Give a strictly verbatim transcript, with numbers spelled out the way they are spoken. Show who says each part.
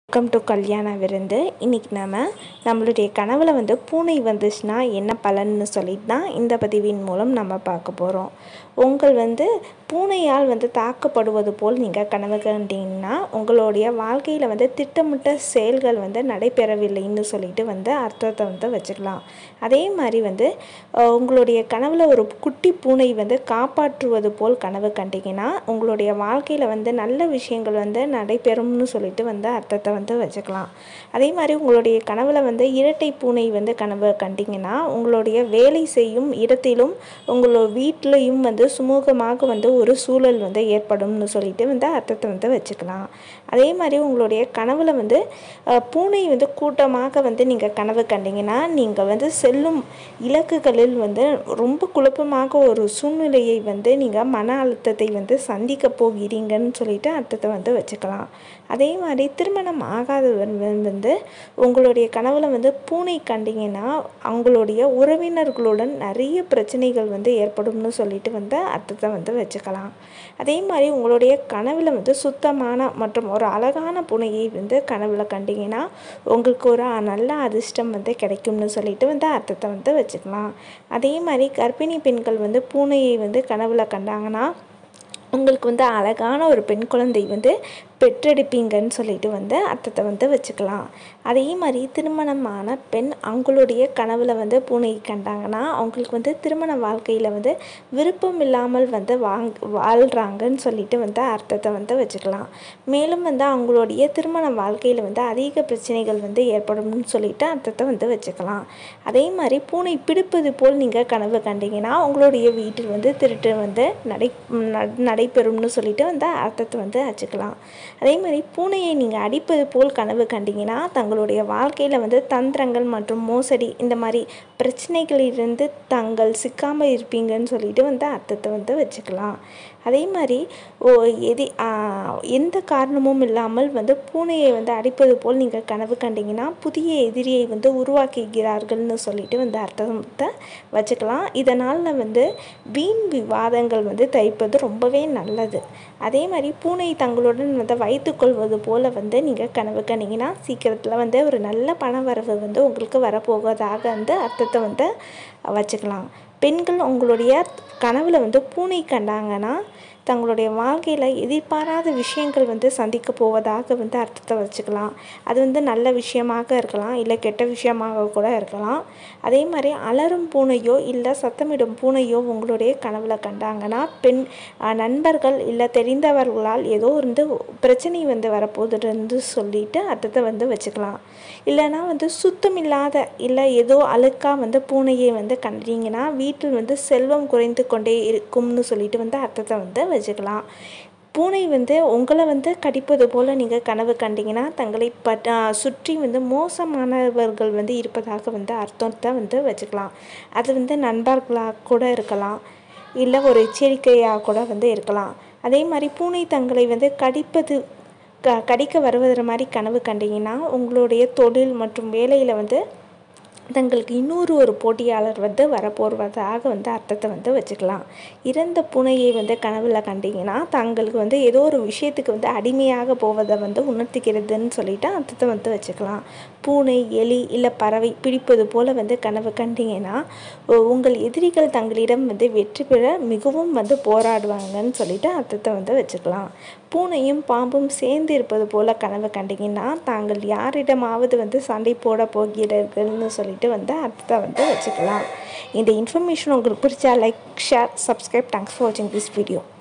Speaker 1: Welcome to கல்யாண விருந்து. இன்றைக்கி நம்ம நம்மளுடைய கனவில் வந்து பூனை வந்துச்சுன்னா என்ன பலன்னு சொல்லிட்டு தான் இந்த பதிவின் மூலம் நம்ம பார்க்க போகிறோம். உங்கள் வந்து பூனையால் வந்து தாக்கப்படுவது போல் நீங்கள் கனவு கண்டீங்கன்னா உங்களுடைய வாழ்க்கையில் வந்து திட்டமிட்ட செயல்கள் வந்து நடைபெறவில்லைன்னு சொல்லிட்டு வந்து அர்த்தத்தை வந்து வச்சுக்கலாம். அதே மாதிரி வந்து உங்களுடைய கனவில் ஒரு குட்டி பூனை வந்து காப்பாற்றுவது போல் கனவு கண்டிங்கன்னா உங்களுடைய வாழ்க்கையில் வந்து நல்ல விஷயங்கள் வந்து நடைபெறும்னு சொல்லிட்டு வந்து அர்த்தத்தை வந்து வச்சுக்கலாம். அதே மாதிரி உங்களுடைய கனவில் வந்து இரட்டை பூனை வந்து கனவு கண்டிங்கன்னா உங்களுடைய வேலை செய்யும் இடத்திலும் உங்களோட வீட்டிலையும் வந்து சுமூகமாக வந்து ஒரு சூழல் வந்து ஏற்படும்னு சொல்லிட்டு வந்து அர்த்தத்தை வந்து வச்சுக்கலாம். அதே மாதிரி உங்களுடைய கனவில் வந்து பூனை வந்து கூட்டமாக வந்து நீங்கள் கனவு கண்டிங்கன்னா நீங்கள் வந்து செல்லும் இலக்குகளில் வந்து ரொம்ப குழப்பமாக ஒரு சூழ்நிலையை வந்து நீங்கள் மன அழுத்தத்தை வந்து சந்திக்க போகிறீங்கன்னு சொல்லிட்டு அர்த்தத்தை வந்து வச்சுக்கலாம். அதே மாதிரி திருமணம் ஆகாதவர் வந்து உங்களுடைய கனவில் வந்து பூனை கண்டிங்கன்னா அவங்களுடைய உறவினர்களுடன் நிறைய பிரச்சனைகள் வந்து ஏற்படும்னு சொல்லிட்டு வந்து அர்த்தத்தை வந்து வச்சுக்கலாம். அதே மாதிரி உங்களுடைய கனவில் வந்து சுத்தமான மற்றும் ஒரு அழகான பூனையை வந்து கனவில் கண்டிங்கன்னா உங்களுக்கு ஒரு நல்ல அதிர்ஷ்டம் வந்து கிடைக்கும்னு சொல்லிட்டு வந்து அர்த்தத்தை வந்து வச்சுக்கலாம். அதே மாதிரி கர்ப்பிணி பெண்கள் வந்து பூனையை வந்து கனவில் கண்டாங்கன்னா உங்களுக்கு வந்து அழகான ஒரு பெண் குழந்தை வந்து பெற்றெடுப்பீங்கன்னு சொல்லிட்டு வந்து அர்த்தத்தை வந்து வச்சுக்கலாம். அதே மாதிரி திருமணமான பெண் அவங்களுடைய கனவில் வந்து பூனை கண்டாங்கன்னா அவங்களுக்கு வந்து திருமண வாழ்க்கையில் வந்து விருப்பம் இல்லாமல் வந்து வாங் வாழ்கிறாங்கன்னு சொல்லிட்டு வந்து அர்த்தத்தை வந்து வச்சுக்கலாம். மேலும் வந்து அவங்களுடைய திருமண வாழ்க்கையில் வந்து அதிக பிரச்சனைகள் வந்து ஏற்படும்னு சொல்லிட்டு அர்த்தத்தை வந்து வச்சுக்கலாம். அதே மாதிரி பூனை பிடிப்பது போல் நீங்கள் கனவு கண்டிங்கன்னா உங்களுடைய வீட்டில் வந்து திருட்டு வந்து நடை நடைபெறும்னு சொல்லிட்டு வந்து அர்த்தத்தை வந்து வச்சுக்கலாம். அதே மாதிரி பூனையை நீங்கள் அடிப்பது போல் கனவு கண்டிங்கன்னா தங்களுடைய வாழ்க்கையில் வந்து தந்திரங்கள் மற்றும் மோசடி இந்த மாதிரி பிரச்சனைகளிலிருந்து தங்கள் சிக்காமல் இருப்பீங்கன்னு சொல்லிட்டு வந்து அர்த்தத்தை வந்து வச்சுக்கலாம். அதே மாதிரி ஓ எதி எந்த காரணமும் இல்லாமல் வந்து பூனையை வந்து அடிப்பது போல் நீங்கள் கனவு கண்டிங்கன்னா புதிய எதிரியை வந்து உருவாக்குகிறார்கள்னு சொல்லிட்டு வந்து அர்த்தத்தை வச்சுக்கலாம். இதனால் வந்து வீண் விவாதங்கள் வந்து தவிர்ப்பது ரொம்பவே நல்லது. அதே மாதிரி பூனை தங்களுடன் வந்து வைத்துக்கொள்வது போல் வந்து நீங்கள் கனவு கண்டிங்கன்னா சீக்கிரத்தில் வந்து ஒரு நல்ல பண வரவு வந்து உங்களுக்கு வரப்போவதாக வந்து அர்த்தத்தை வந்து வச்சுக்கலாம். பெண்கள் உங்களுடைய கனவில் வந்து பூனை கண்டாங்கன்னா தங்களுடைய வாழ்க்கையில் எதிர்பாராத விஷயங்கள் வந்து சந்திக்க போவதாக வந்து அர்த்தத்தை வச்சுக்கலாம். அது வந்து நல்ல விஷயமாக இருக்கலாம், இல்லை கெட்ட விஷயமாக கூட இருக்கலாம். அதே மாதிரி அலறும் பூனையோ இல்லை சத்தமிடும் பூனையோ உங்களுடைய கனவில் கண்டாங்கன்னா பெண் நண்பர்கள் இல்லை தெரிந்தவர்களால் ஏதோ வந்து பிரச்சனை வந்து வரப்போகுதுன்னு சொல்லிட்டு அர்த்தத்தை வந்து வச்சுக்கலாம். இல்லைனா வந்து சுத்தமில்லாத இல்லை ஏதோ அழுக்காக வந்து பூனையை வந்து கண்டீங்கன்னா வீட்டில் வந்து செல்வம் குறைந்து கொண்டே இருக்கும்னு சொல்லிட்டு வந்து அர்த்தத்தை வந்து வச்சுக்கலாம். பூனை வந்து உங்களை வந்து கடிப்பது போல் நீங்கள் கனவு கண்டிங்கன்னா தங்களை பட் சுற்றி வந்து மோசமானவர்கள் வந்து இருப்பதாக வந்து அர்த்தத்தை வந்து வச்சுக்கலாம். அது வந்து நண்பர்களாக கூட இருக்கலாம், இல்லை ஒரு எச்சரிக்கையாக கூட வந்து இருக்கலாம். அதே மாதிரி பூனை தங்களை வந்து கடிப்பது க கடிக்க வருவதுற மாதிரி கனவு கண்டிங்கன்னா உங்களுடைய தொழில் மற்றும் வேலையில் வந்து தங்களுக்கு இன்னொரு ஒரு போட்டியாளர் வந்து வரப்போவதாக வந்து அர்த்தத்தை வந்து வச்சுக்கலாம். இறந்த பூனையை வந்து கனவில் கண்டிங்கன்னா தங்களுக்கு வந்து ஏதோ ஒரு விஷயத்துக்கு வந்து அடிமையாக போவதை வந்து உணர்த்துகிறதுன்னு சொல்லிட்டு அர்த்தத்தை வந்து வச்சுக்கலாம். பூனை எலி இல்லை பறவை பிடிப்பது போல் வந்து கனவு கண்டிங்கன்னா உங்கள் எதிரிகள் தங்களிடம் வந்து வெற்றி பெற மிகவும் வந்து போராடுவாங்கன்னு சொல்லிட்டு அர்த்தத்தை வந்து வச்சுக்கலாம். பூனையும் பாம்பும் சேர்ந்து இருப்பது போல் கனவு கண்டிங்கன்னா தாங்கள் யாரிடமாவது வந்து சண்டை போட போகிறீர்கள்னு சொல்லிட்டு வந்து அர்த்தத்தை வந்து வச்சுக்கலாம். இந்த இன்ஃபர்மேஷன் உங்களுக்கு பிடிச்சா like, share, subscribe. Thanks for வாட்சிங் திஸ் வீடியோ.